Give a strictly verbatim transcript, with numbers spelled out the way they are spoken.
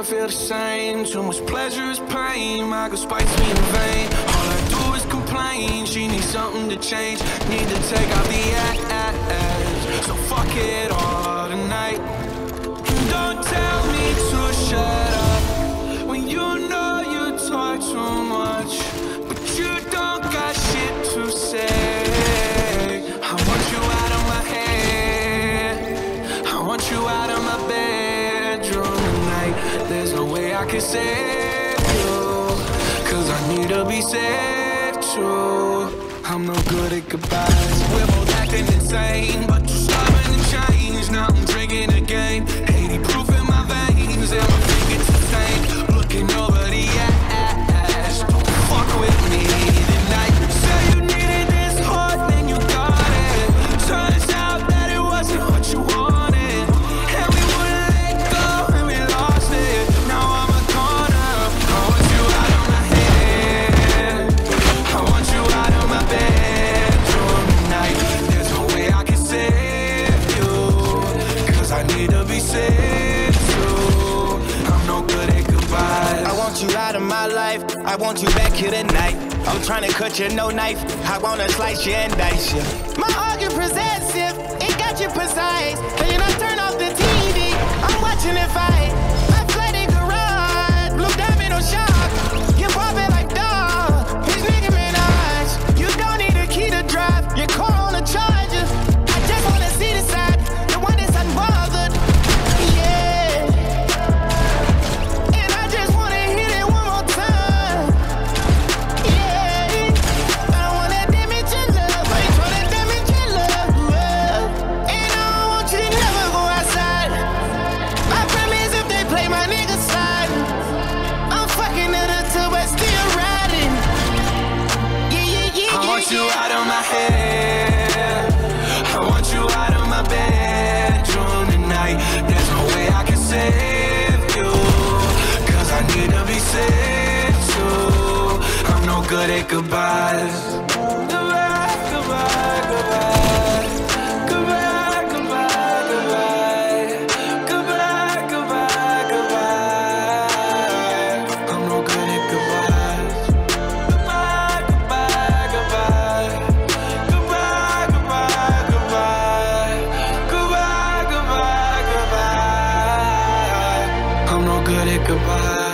never feel the same. Too much pleasure is pain, my girl spites me in vain. All I do is complain, she needs something to change. Need to take out the edge, so fuck it all tonight. And don't tell me to shut up when you know you talk too much, but you don't got shit to say. I want you out of my head, I want you out of my bedroom tonight. There's no way I can save you, cause I need to be saved too. I'm no good at goodbyes. We're both acting insane, but too stubborn to change. Now I'm drinking again, eighty proof in my veins, and my fingertips insane. Looking over the ash, don't fuck with me tonight. Say you needed this hard, then you got it. Turns out that it wasn't what you wanted, and we wouldn't let go, and we lost it. Now I'm a corner. I want you out of my head, I want you out of my bedroom tonight. There's no way I can save you, cause I need to be saved too. I'm no good at goodbyes. I want you out of my life, I want you back here tonight. I'm trying to cut you, no knife, I wanna slice you and dice you. My heart get possessive, it got you precise. Can you not turn off the T V? I'm watching it fight. My flooded garage, blue diamond on shock. You're popping like dog, his nigga Minaj. You don't need a key to drive, your car on a charger. I just wanna see the side, the one that's unbothered. Yeah. And I just wanna hit it one more time. Yeah. I don't wanna damage your love, I ain't tryna damage your love. Yeah. And I don't want you to never go outside. I promise if they play my nigga side, I'm fucking it until but still riding. Yeah, yeah, yeah, I want yeah, you yeah. out of my head, I want you out of my bedroom tonight. There's no way I can save you, cause I need to be saved too. I'm no good at goodbyes. Goodbye, goodbye, goodbye. Goodbye, goodbye, goodbye. Goodbye, goodbye, goodbye. I'm no good at goodbyes. Goodbye, goodbye, goodbye. Goodbye, goodbye, goodbye. Goodbye, goodbye, goodbye. I'm no good at goodbye.